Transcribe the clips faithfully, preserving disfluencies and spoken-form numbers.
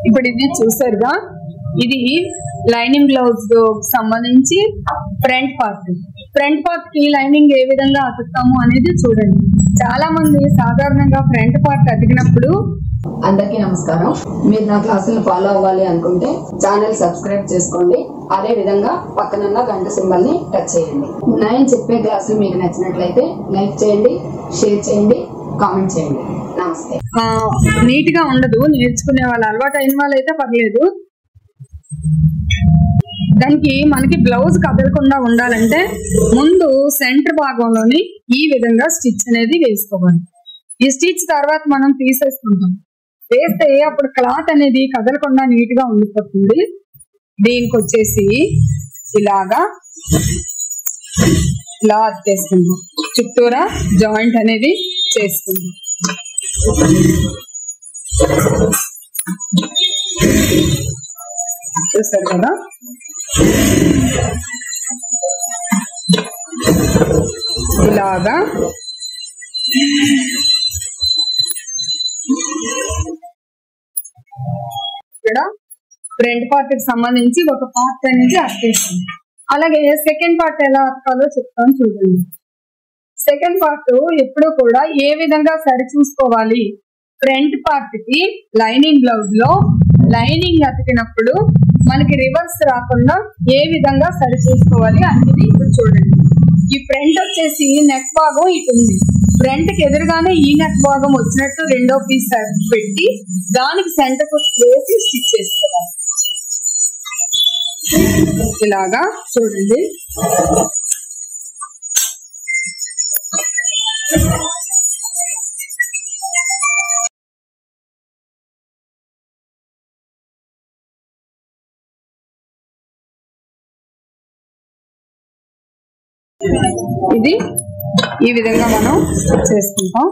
ఇప్పుడు ఇది చూసారుగా, ఇది లైనింగ్ బ్లౌజ్ సంబంధించి ఫ్రంట్ పార్ట్. ఫ్రంట్ పార్ట్ కి లైనింగ్ ఏ విధంగా అతుకుతాము అనేది చూడండి. చాలా మంది సాధారణంగా ఫ్రంట్ పార్ట్ అతికినప్పుడు. అందరికీ నమస్కారం. మీరు నా క్లాసులను ఫాలో అవ్వాలి అనుకుంటే ఛానల్ సబ్స్క్రైబ్ చేసుకోండి. అదే విధంగా పక్కనున్న గంట సింబల్ ని టచ్ చేయండి. నేను చెప్పే క్లాసులు మీకు నచ్చినట్లయితే లైక్ చేయండి, షేర్ చేయండి, కామెంట్ చేయండి. నమస్తే. నీట్ గా ఉండదు, నేర్చుకునే వాళ్ళు అలవాటు అయిన వాళ్ళు అయితే పర్లేదు. దానికి మనకి బ్లౌజ్ కదలకుండా ఉండాలంటే ముందు సెంటర్ భాగంలోని ఈ విధంగా స్టిచ్ అనేది వేసుకోవాలి. ఈ స్టిచ్ తర్వాత మనం తీసేసుకుంటాం. వేస్తే అప్పుడు క్లాత్ అనేది కదలకుండా నీట్ గా ఉండిపోతుంది. దీనికి వచ్చేసి ఇలాగా ఇలా అత్తేసుకుందాం. చుట్టూరా జాయింట్ అనేది చేసుకుందాం. చూస్తారు కదా, ఇలాగా ఇక్కడ ఫ్రంట్ పార్ట్ కి సంబంధించి ఒక పార్ట్ అనేది అతికేస్తుంది. అలాగే సెకండ్ పార్ట్ ఎలా అతకాలో చెప్తాను చూడండి. సెకండ్ పార్ట్ ఎప్పుడు కూడా ఏ విధంగా సరి చూసుకోవాలి, ఫ్రంట్ పార్ట్ కి లైనింగ్ బ్లౌజ్ లో లైనింగ్ అతికినప్పుడు మనకి రివర్స్ రాకుండా ఏ విధంగా సరి చూసుకోవాలి అనేది ఇప్పుడు చూడండి. ఈ ఫ్రంట్ వచ్చేసి నెక్ భాగం ఇటు ఉంది. ఫ్రంట్ కి ఎదురుగానే ఈ నెక్ భాగం వచ్చినట్టు రెండో పీస్ పెట్టి దానికి సెంటర్ వేసి స్టిచ్ చేసుకోవాలి. ఇలాగా చూడండి. ఇది ఈ విధంగా మనం చేసుకుంటాం.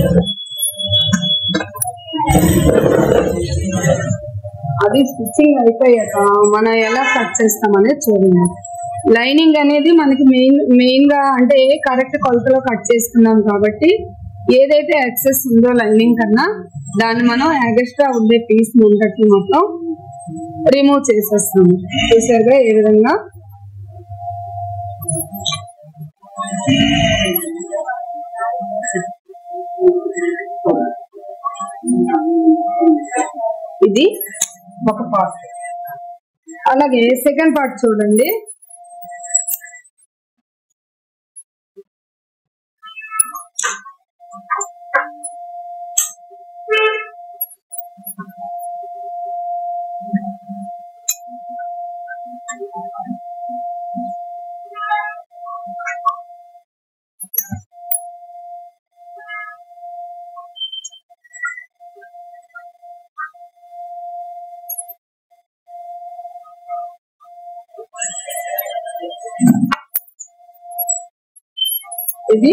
అది స్టిచ్చింగ్ అయిపోయాక మనం ఎలా కట్ చేస్తాం అనేది చూడండి. లైనింగ్ అనేది మనకి మెయిన్ మెయిన్ గా అంటే కరెక్ట్ కొలతలో కట్ చేసుకున్నాం కాబట్టి ఏదైతే ఎక్సెస్ ఉందో లైనింగ్ కన్నా దాన్ని మనం ఎక్స్ట్రా ఉండే పీస్ ముందటి మొత్తం రిమూవ్ చేసేస్తాము. చూసారుగా ఏ విధంగా. ఇది ఒక పార్ట్. అలాగే సెకండ్ పార్ట్ చూడండి. ఇది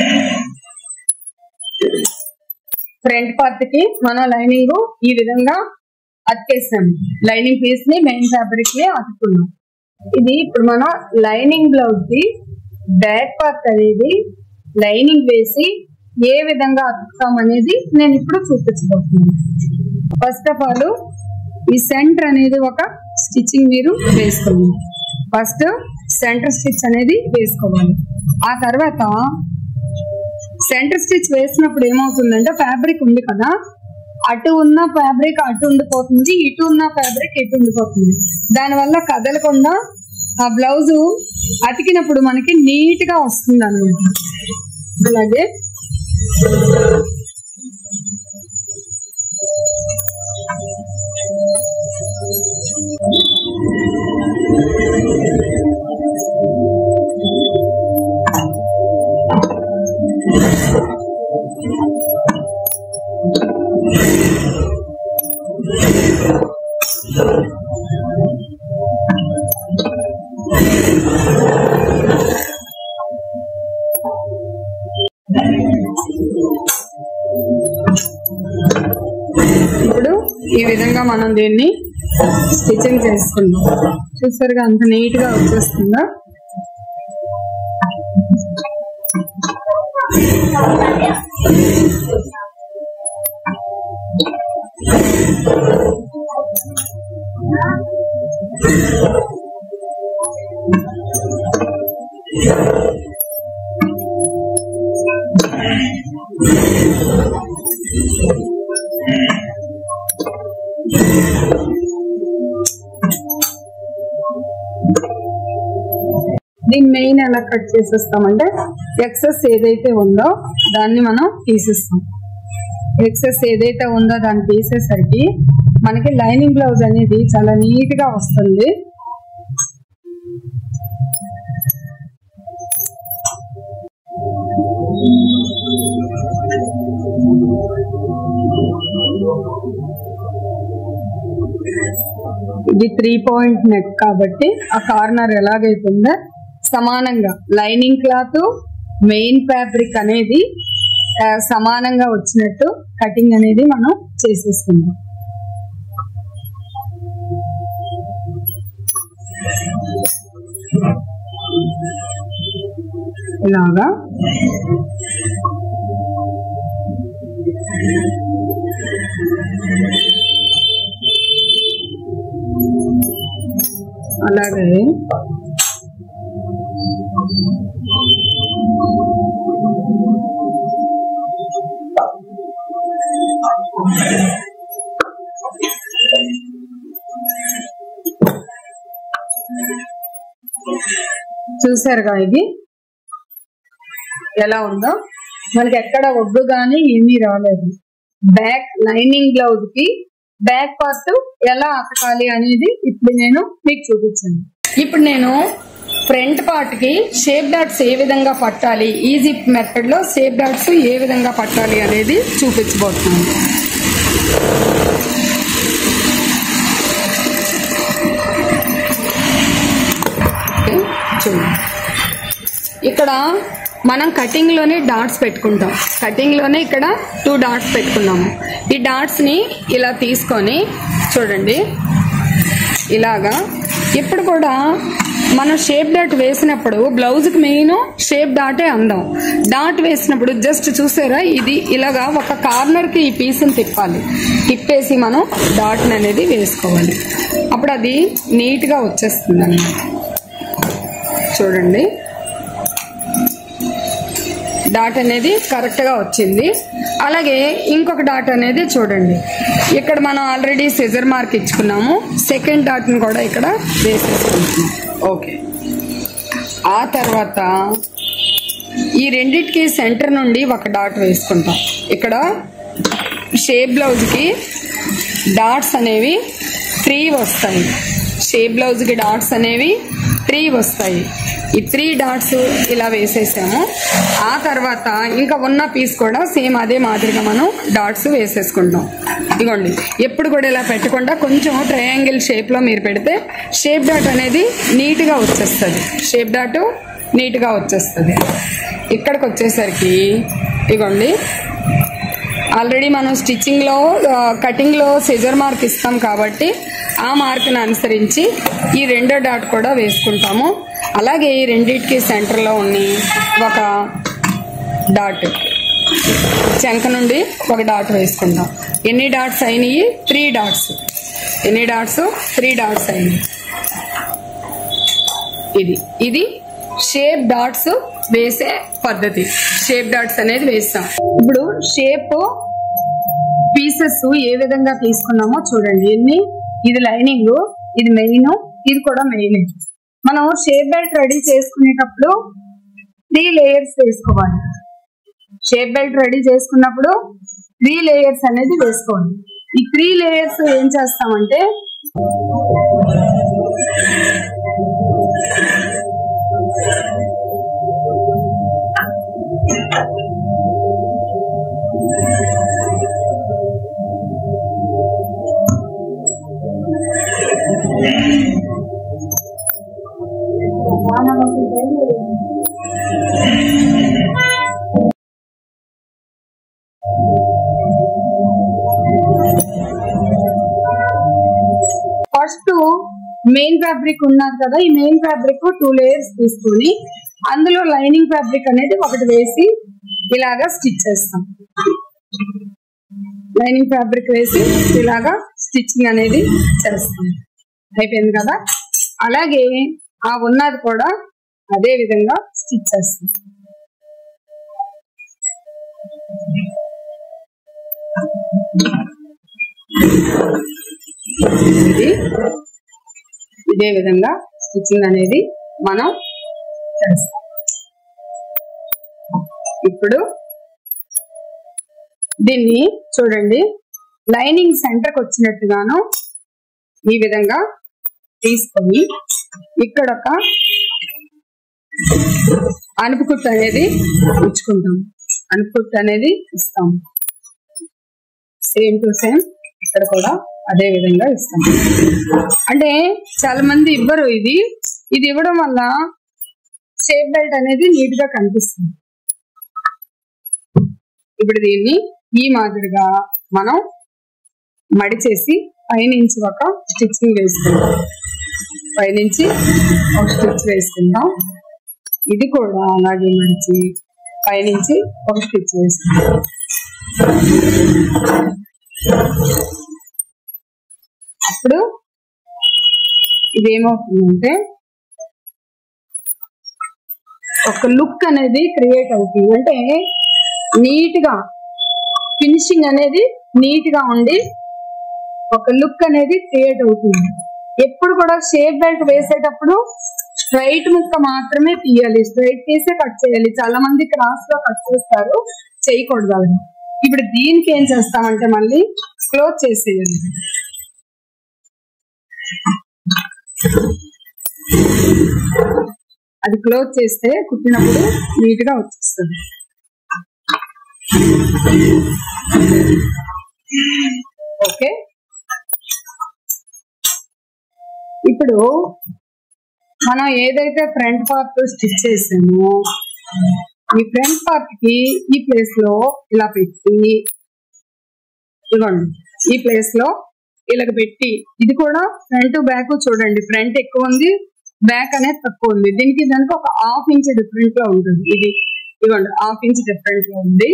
ఫ్రంట్ పార్ట్ కి మన లైనింగ్ ఈ విధంగా అతికేసాము. లైనింగ్ పీస్ ని మెయిన్ ఫ్యాబ్రిక్ ని అతుకున్నాం. ఇది ఇప్పుడు మన లైనింగ్ బ్లౌజ్ కి బ్యాక్ పార్ట్ అనేది లైనింగ్ వేసి ఏ విధంగా అతుకుతాం అనేది నేను ఇప్పుడు చూపించబోతున్నాను. ఫస్ట్ ఆఫ్ ఆల్ ఈ సెంటర్ అనేది ఒక స్టిచ్చింగ్ మీరు వేసుకోండి. ఫస్ట్ సెంటర్ స్టిచ్ అనేది వేసుకోవాలి. ఆ తర్వాత సెంటర్ స్టిచ్ వేసినప్పుడు ఏమవుతుందంటే ఫ్యాబ్రిక్ ఉంది కదా, అటు ఉన్న ఫ్యాబ్రిక్ అటు ఉండిపోతుంది, ఇటు ఉన్న ఫ్యాబ్రిక్ ఇటు ఉండిపోతుంది. దానివల్ల కదలకుండా ఆ బ్లౌజ్ అతికినప్పుడు మనకి నీట్ గా వస్తుంది అన్నమాట. అలాగే ఇప్పుడు ఈ విధంగా మనం దీన్ని స్టిచ్చింగ్ చేసుకుందాం. చూసారుగా అంత నీట్ గా వచ్చేస్తుందా. దీని మెయిన్ ఎలా కట్ చేసేస్తామంటే ఎక్సెస్ ఏదైతే ఉందో దాన్ని మనం తీసేస్తాం. ఎక్సెస్ ఏదైతే ఉందో దాన్ని తీసేసరికి మనకి లైనింగ్ బ్లౌజ్ అనేది చాలా నీట్ గా వస్తుంది. ఇది త్రీ పాయింట్ నెక్ కాబట్టి ఆ కార్నర్ ఎలాగైతుందో సమానంగా లైనింగ్ క్లాత్ మెయిన్ ఫ్యాబ్రిక్ అనేది సమానంగా వచ్చినట్టు కటింగ్ అనేది మనం చేసేస్తున్నాం. ఇలాగా అలాగే చూసారుగా ఇది ఎలా ఉందో, మనకి ఎక్కడ ఒడ్డు గానీ ఏమీ రాలేదు. బ్యాక్ లైనింగ్ బ్లౌజ్ కి బ్యాక్ పార్ట్ ఎలా అతకాలి అనేది ఇప్పుడు నేను మీకు చూపించాను. ఇప్పుడు నేను ఫ్రంట్ పార్ట్ కి షేప్ డాట్స్ ఏ విధంగా పట్టాలి, ఈజీ మెథడ్ లో షేప్ డాట్స్ ఏ విధంగా పట్టాలి అనేది చూపించబోతున్నాను. ఇక్కడ మనం కటింగ్ లోనే డాట్స్ పెట్టుకుంటాం. కటింగ్ లోనే ఇక్కడ టూ డాట్స్ పెట్టుకున్నాము. ఈ డాట్స్ ని ఇలా తీసుకొని చూడండి ఇలాగా. ఇప్పుడు కూడా మనం షేప్ డాట్ వేసినప్పుడు బ్లౌజ్ కి మెయిన్ షేప్ డాటే అందం. డాట్ వేసినప్పుడు జస్ట్ చూసారా ఇది ఇలాగా ఒక కార్నర్ కి ఈ పీస్ ని తిప్పాలి. తిప్పేసి మనం డాట్ అనేది వేసుకోవాలి. అప్పుడు అది నీట్ గా వచ్చేస్తుంది అన్నమాట. చూడండి డాట్ అనేది కరెక్ట్ గా వచ్చింది. అలాగే ఇంకొక డాట్ అనేది చూడండి, ఇక్కడ మనం ఆల్రెడీ సిజర్ మార్క్ ఇచ్చుకున్నాము. సెకండ్ డాట్ ని కూడా ఇక్కడ వేసేసుకుంటున్నాం. ఓకే, ఆ తర్వాత ఈ రెండిటికి సెంటర్ నుండి ఒక డాట్ వేసుకుంటాం. ఇక్కడ షేప్ బ్లౌజ్ కి డాట్స్ అనేవి త్రీ వస్తాయి. షేప్ బ్లౌజ్ కి డాట్స్ అనేవి త్రీ వస్తాయి. ఈ త్రీ డాట్స్ ఇలా వేసేసాము. ఆ తర్వాత ఇంకా ఉన్న పీస్ కూడా సేమ్ అదే మాదిరిగా మనం డాట్స్ వేసేసుకుంటాం. ఇదిగోండి, ఎప్పుడు కూడా ఇలా పెట్టకుండా కొంచెం ట్రయాంగిల్ షేప్ లో మీరు పెడితే షేప్ డాట్ అనేది నీట్ గా వచ్చేస్తుంది. షేప్ డాట్ నీట్ గా వచ్చేస్తుంది. ఇక్కడికి వచ్చేసరికి ఇదిగోండి, ఆల్రెడీ మనం స్టిచ్చింగ్ లో కటింగ్ లో సిజర్ మార్క్ ఇస్తాం కాబట్టి ఆ మార్క్ ని అనుసరించి ఈ రెండో డాట్ కూడా వేసుకుంటాము. అలాగే ఈ రెండింటికి సెంటర్ లో ఉన్న ఒక డాట్ చంక నుండి ఒక డాట్ వేసుకుంటాం. ఎన్ని డాట్స్ అయినాయి? Three dots. ఎన్ని డాట్స్? త్రీ డాట్స్ అయినాయి. ఇది ఇది షేప్ డాట్స్ వేసే పద్ధతి. షేప్ డాట్స్ అనేది వేస్తాం. ఇప్పుడు షేప్ పీసెస్ ఏ విధంగా తీసుకున్నామో చూడండి. ఎన్ని, ఇది లైనింగ్, ఇది మెయిన్, ఇది కూడా మెయిన్. మనం షేప్ బెల్ట్ రెడీ చేసుకునేటప్పుడు త్రీ లేయర్స్ వేసుకోవాలి. షేప్ బెల్ట్ రెడీ చేసుకున్నప్పుడు త్రీ లేయర్స్ అనేది వేసుకోవాలి. ఈ త్రీ లేయర్స్ ఏం చేస్తామంటే ఫస్ట్ మెయిన్ ఫ్యాబ్రిక్ ఉన్నది కదా, ఈ మెయిన్ ఫ్యాబ్రిక్ టూ లేయర్స్ తీసుకొని అందులో లైనింగ్ ఫ్యాబ్రిక్ అనేది ఒకటి వేసి ఇలాగా స్టిచ్ చేస్తాం. లైనింగ్ ఫ్యాబ్రిక్ వేసి ఇలాగా స్టిచ్చింగ్ అనేది చేస్తాం. అయిపోయింది కదా. అలాగే ఆ ఉన్నది కూడా అదే విధంగా స్టిచ్ చేస్తాం. ఇది ఇదే విధంగా స్టిచ్చింగ్ అనేది మనం చేస్తాం. ఇప్పుడు దీన్ని చూడండి, లైనింగ్ సెంటర్కి వచ్చినట్టుగాను ఈ విధంగా తీసుకొని ఇక్కడ ఒక అనుపుకుట్టు అనేది ఉంచుకుంటాం. అనుపుకుట్టు అనేది ఇస్తాం. సేమ్ టు సేమ్ ఇక్కడ కూడా అదే విధంగా ఇస్తాం. అంటే చాలా మంది ఇవ్వరు. ఇది ఇది ఇవ్వడం వల్ల షేప్ బెల్ట్ అనేది నీట్ గా కనిపిస్తుంది. ఇప్పుడు దీన్ని ఈ మాదిరిగా మనం మడిచేసి పైనుంచి ఒక స్టిచ్చింగ్ వేసుకుంటాం. పైనుంచి ఒక స్టిచ్ వేసుకుంటాం. ఇది కూడా అలాగే మడిచి పైనుంచి ఒక స్టిచ్ వేసుకుంటాం. అప్పుడు ఇదేమవుతుందంటే ఒక లుక్ అనేది క్రియేట్ అవుతుంది. అంటే నీట్ గా ఫినిషింగ్ అనేది నీట్ గా ఉండి ఒక లుక్ అనేది క్రియేట్ అవుతుంది. ఎప్పుడు కూడా షేప్ బెల్ట్ వేసేటప్పుడు స్ట్రైట్ ముక్క మాత్రమే తీయాలి. స్ట్రైట్ తీసే కట్ చేయాలి. చాలా మంది క్రాస్ లో కట్ చేస్తారు, చేయకూడదు. అది ఇప్పుడు దీనికి ఏం చేస్తామంటే మళ్ళీ క్లోజ్ చేసేయాలి. అది క్లోజ్ చేస్తే కుట్టినప్పుడు నీట్ గా వచ్చేస్తుంది. ఓకే, ఇప్పుడు మనం ఏదైతే ఫ్రంట్ పార్ట్ స్టిచ్ చేసామో ఈ ఫ్రంట్ పార్ట్ కి ఈ ప్లేస్ లో ఇలా పెట్టి ఇవ్వండి. ఈ ప్లేస్ లో ఇలా పెట్టి ఇది కూడా ఫ్రంట్ బ్యాక్ చూడండి. ఫ్రంట్ ఎక్కువ ఉంది, బ్యాక్ అనేది తక్కువ ఉంది. దీనికి దానికి ఒక హాఫ్ ఇంచ్ డిఫరెంట్ లో ఉంటుంది. ఇది ఇవ్వండి, హాఫ్ ఇంచ్ డిఫరెంట్ లో ఉంది.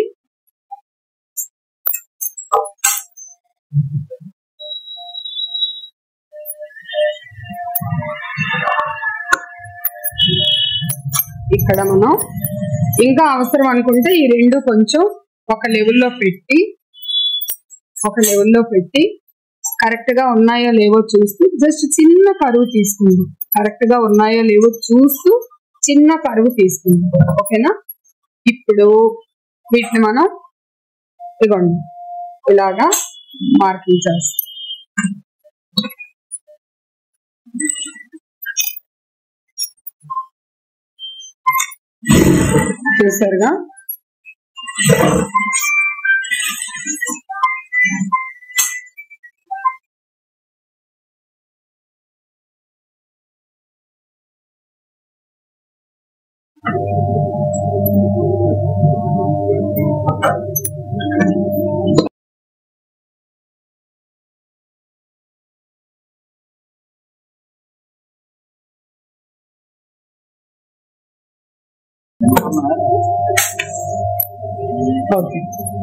ఇక్కడ మనం ఇంకా అవసరం అనుకుంటే ఈ రెండు కొంచెం ఒక లెవెల్లో పెట్టి ఒక లెవెల్లో పెట్టి కరెక్ట్ గా ఉన్నాయో లేవో చూస్తూ జస్ట్ చిన్న కరువు తీసుకుందాం. కరెక్ట్ గా ఉన్నాయో లేవో చూస్తూ చిన్న కరువు తీసుకుందాం. ఓకేనా? ఇప్పుడు వీటిని మనం ఇవ్వండి ఇలాగా మార్కింగ్ చేస్తాం. చూసారుగా? ఓకే,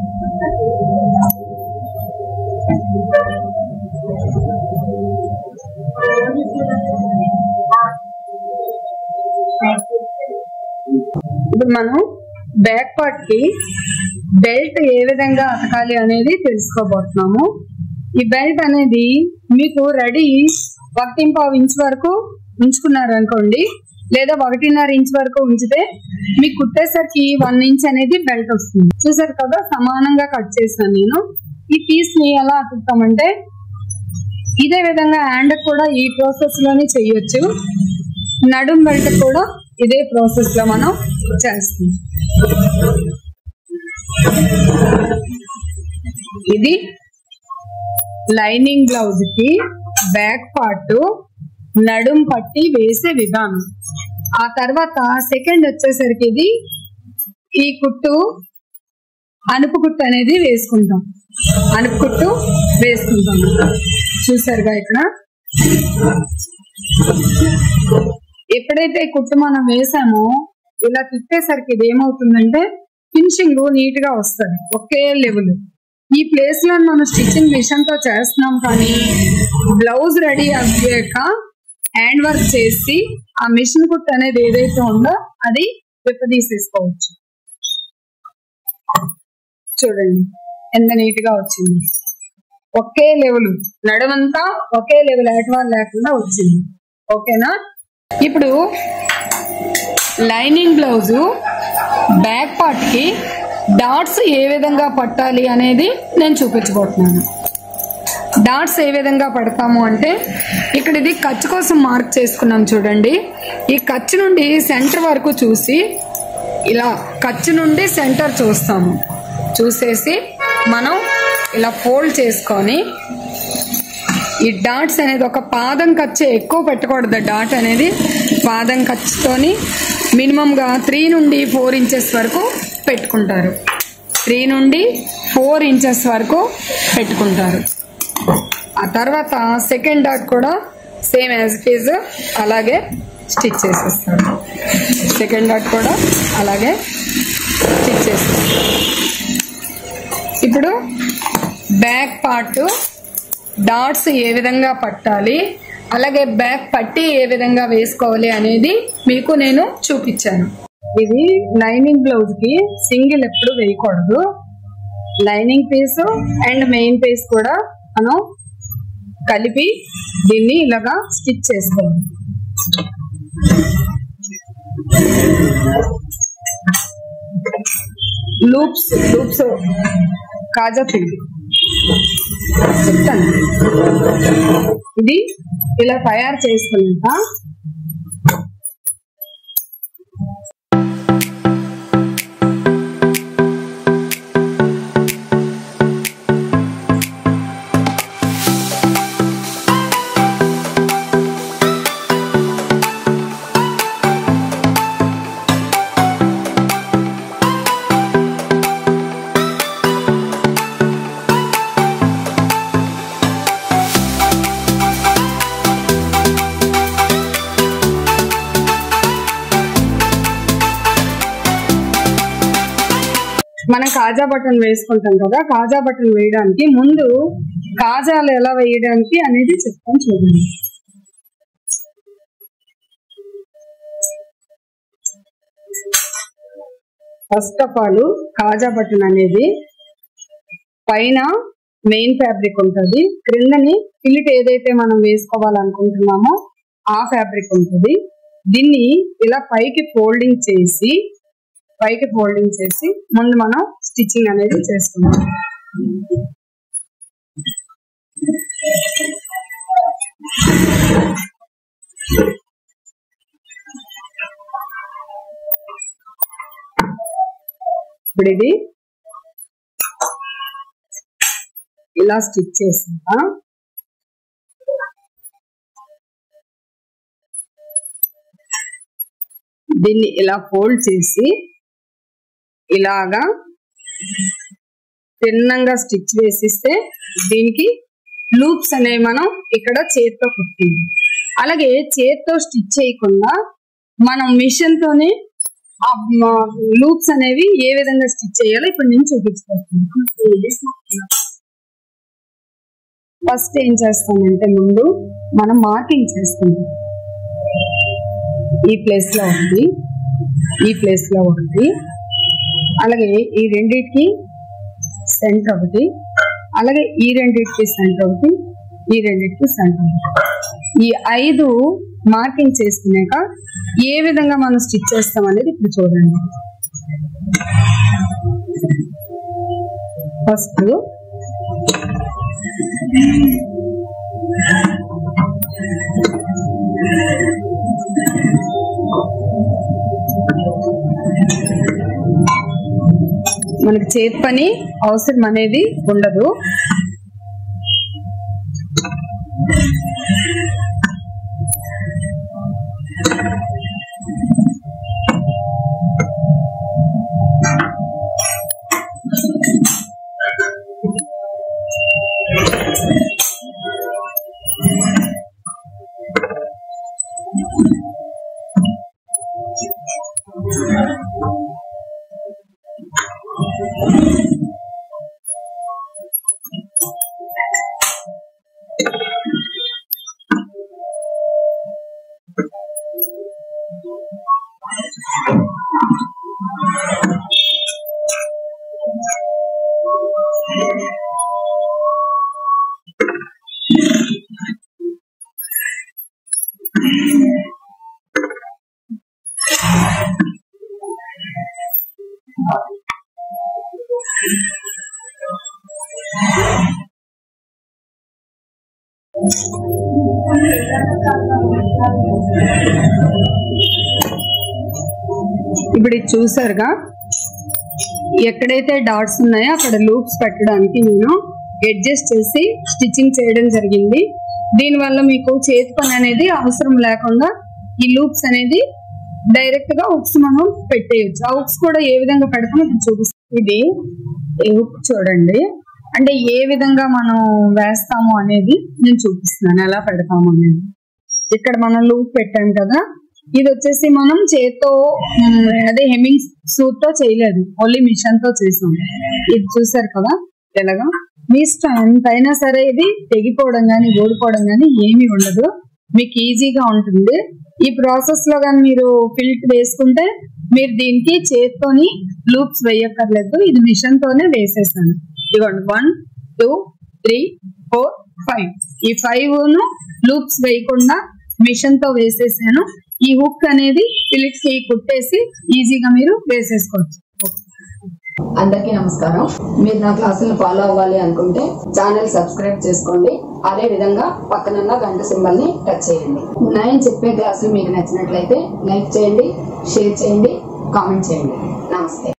ఇప్పుడు మనం బ్యాక్ పార్ట్ కి బెల్ట్ ఏ విధంగా అతకాలి అనేది తెలుసుకోబోతున్నాము. ఈ బెల్ట్ అనేది మీకు రెడీ ఒకటి పావు ఇంచ్ వరకు ఉంచుకున్నారు అనుకోండి, లేదా ఒకటిన్నర ఇంచ్ వరకు ఉంచితే మీకు కుట్టేసరికి వన్ ఇంచ్ అనేది బెల్ట్ వస్తుంది. చూసారు కదా, సమానంగా కట్ చేశాను నేను. ఈ పీస్ ని ఎలా అతుకుతామంటే ఇదే విధంగా హ్యాండ్ కూడా ఈ ప్రాసెస్ లోనే చెయ్యొచ్చు. నడుం బెల్ట్ కూడా ఇదే ప్రాసెస్ లో మనం చేస్తాం. ఇది లైనింగ్ బ్లౌజ్ కి బ్యాక్ పార్ట్ నడుం పట్టి వేసే విధానం. ఆ తర్వాత సెకండ్ వచ్చేసరికి ఇది ఈ కుట్టు అనుపు కుట్టు అనేది వేసుకుంటాం. అనుపు కుట్టు వేసుకుంటాం. చూసారుగా ఇక్కడ ఎప్పుడైతే కుట్టు మనం వేసామో ఇలా తిప్పేసరికి ఇది ఏమవుతుందంటే ఫినిషింగ్ నీట్ గా వస్తుంది, ఒకే లెవెల్. ఈ ప్లేస్ లో మనం స్టిచ్చింగ్ మిషన్ తో చేస్తున్నాం, కానీ బ్లౌజ్ రెడీ అయ్యాక హ్యాండ్ వర్క్ చేసి ఆ మిషన్ కుట్టు అనేది ఏదైతే ఉందో అది విప్పదీసేసుకోవచ్చు. చూడండి ఎంత నీట్ గా వచ్చింది. ఒకే లెవెల్, నడవంతా ఒకే లెవెల్ ఏటవాలు లేకుండా వచ్చింది. ఓకేనా? ఇప్పుడు లైనింగ్ బ్లౌజు బ్యాక్ పార్ట్ కి డాట్స్ ఏ విధంగా పట్టాలి అనేది నేను చూపించబోతున్నాను. డాట్స్ ఏ విధంగా పడతాము అంటే, ఇక్కడ ఇది ఖర్చు కోసం మార్క్ చేసుకున్నాం చూడండి. ఈ ఖర్చు నుండి సెంటర్ వరకు చూసి ఇలా ఖర్చు నుండి సెంటర్ చూస్తాము. చూసేసి మనం ఇలా ఫోల్డ్ చేసుకొని ఈ డాట్స్ అనేది ఒక పాదం ఖర్చు ఎక్కువ పెట్టకూడదు. డాట్ అనేది పాదం ఖర్చుతోని మినిమంగా త్రీ నుండి ఫోర్ ఇంచెస్ వరకు పెట్టుకుంటారు. త్రీ నుండి ఫోర్ ఇంచెస్ వరకు పెట్టుకుంటారు. ఆ తర్వాత సెకండ్ డాట్ కూడా సేమ్ యాజ్ ఇట్ ఈజ్ అలాగే స్టిచ్ చేసేస్తారు. సెకండ్ డాట్ కూడా అలాగే స్టిచ్ చేస్తారు. ఇప్పుడు బ్యాక్ పార్ట్ డాట్స్ ఏ విధంగా పట్టాలి, అలాగే బ్యాక్ పట్టి ఏ విధంగా వేసుకోవాలి అనేది మీకు నేను చూపించాను. ఇది లైనింగ్ బ్లౌజ్ కి సింగిల్ ఎప్పుడు వేయకూడదు. Lining piece and main piece కూడా మనం కలిపి దీన్ని ఇలాగా స్టిచ్ చేసుకోవాలి. లూప్స్ లూప్స్ కాజా పిండి చెప్తాను. ఇది ఇలా తయారు చేసుకున్నాక మనం కాజా బటన్ వేసుకుంటాం కదా, కాజా బటన్ వేయడానికి ముందు కాజాలు ఎలా వేయడానికి అనేది చెప్తాను చూడండి. ఫస్ట్ ఆఫ్ ఆల్ కాజా బటన్ అనేది పైన మెయిన్ ఫ్యాబ్రిక్ ఉంటుంది, క్రిందని ఫిలిట్ ఏదైతే మనం వేసుకోవాలనుకుంటున్నామో ఆ ఫ్యాబ్రిక్ ఉంటుంది. దీన్ని ఇలా పైకి ఫోల్డింగ్ చేసి పైకి ఫోల్డింగ్ చేసి ముందు మనం స్టిచ్చింగ్ అనేది చేసుకుందాం. ఇప్పుడు ఇది ఇలా స్టిచ్ చేస్తా. దీన్ని ఇలా ఫోల్డ్ చేసి ఇలాగా తిన్నంగా స్టిచ్ వేసిస్తే దీనికి లూప్స్ అనేవి మనం ఇక్కడ చేత్తో కుట్టింది. అలాగే చేత్తో స్టిచ్ చేయకుండా మనం మిషన్ తోనే లూప్స్ అనేవి ఏ విధంగా స్టిచ్ చేయాలో ఇప్పుడు నేను చూపించుకుంటున్నాను. ఫస్ట్ ఏం చేస్తామంటే ముందు మనం మార్కింగ్ చేసుకుంటాం. ఈ ప్లేస్ లో ఉంది, ఈ ప్లేస్ లో ఉంది, అలాగే ఈ రెండింటికి సెంటర్ ఒకటి, అలాగే ఈ రెండింటికి సెంటర్ ఒకటి, ఈ రెండింటికి సెంటర్ ఒకటి. ఈ ఐదు మార్కింగ్ చేసుకున్నాక ఏ విధంగా మనం స్టిచ్ చేస్తాం అనేది ఇప్పుడు చూడండి. ఫస్ట్ మనకి చేతి పని అవసరం అనేది ఉండదు. ఇప్పుడు ఇది చూసారుగా, ఎక్కడైతే డాట్స్ ఉన్నాయో అక్కడ లూప్స్ పెట్టడానికి నేను అడ్జస్ట్ చేసి స్టిచ్చింగ్ చేయడం జరిగింది. దీనివల్ల మీకు చేతి పని అనేది అవసరం లేకుండా ఈ లూప్స్ అనేది డైరెక్ట్ గా హుక్స్ మనం పెట్టేయచ్చు. ఆ హుక్స్ కూడా ఏ విధంగా పెడతామో ఇప్పుడు చూపిస్తాం. ఇది ఈ హుక్ చూడండి, అంటే ఏ విధంగా మనం వేస్తాము అనేది నేను చూపిస్తున్నాను, ఎలా పెడతాము అనేది. ఇక్కడ మనం లూప్ పెట్టాం కదా, ఇది వచ్చేసి మనం చేత్తో అదే హెమ్మింగ్ సూట్ తో చేయలేదు, ఓన్లీ మిషన్ తో చేసాం. ఇది చూసారు కదా ఎలాగా. మీ ఇష్టం ఎంతైనా సరే, ఇది తెగిపోవడం కానీ ఓడిపోవడం కానీ ఏమీ ఉండదు, మీకు ఈజీగా ఉంటుంది. ఈ ప్రాసెస్ లో కానీ మీరు ఫిల్ట్ వేసుకుంటే మీరు దీనికి చేత్తోని లూప్స్ వేయక్కర్లేదు, ఇది మిషన్ తోనే వేసేసాను. ఇవ్వండి, one two three four five, ఈ ఫైవ్ ను లూప్స్ వేయకుండా మిషన్ తో వేసేసాను. ఈ హుక్ అనేది ఫిలిట్ కి కుట్టేసి ఈజీగా మీరు వేసేసుకోవచ్చు. అందరికీ నమస్కారం. మీరు నా క్లాసులను ఫాలో అవ్వాలి అనుకుంటే ఛానల్ సబ్స్క్రైబ్ చేసుకోండి. అదే విధంగా పక్కనున్న గంట సింబల్ ని టచ్ చేయండి. నేను చెప్పే క్లాసులు మీకు నచ్చినట్లయితే లైక్ చేయండి, షేర్ చేయండి, కామెంట్ చేయండి. నమస్తే.